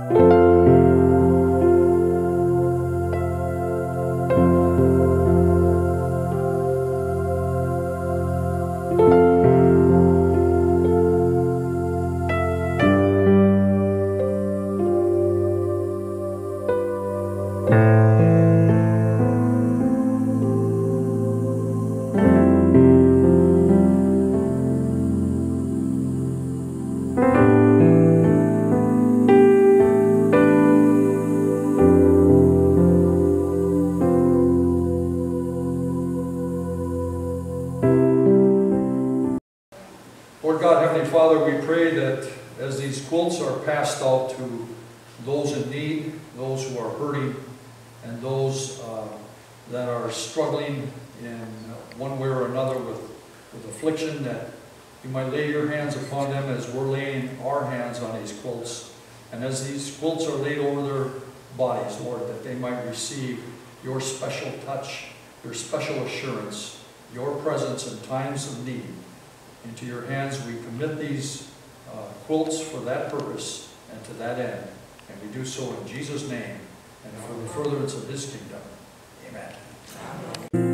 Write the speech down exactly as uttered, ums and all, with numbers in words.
Lord God, Heavenly Father, we pray that as these quilts are passed out to those in need, those who are hurting, and those uh, that are struggling in one way or another with, with affliction, that you might lay your hands upon them as we're laying our hands on these quilts. And as these quilts are laid over their bodies, Lord, that they might receive your special touch, your special assurance, your presence in times of need. Into your hands we commit these uh, quilts for that purpose and to that end. And we do so in Jesus' name and for the furtherance of his kingdom. Amen. Amen.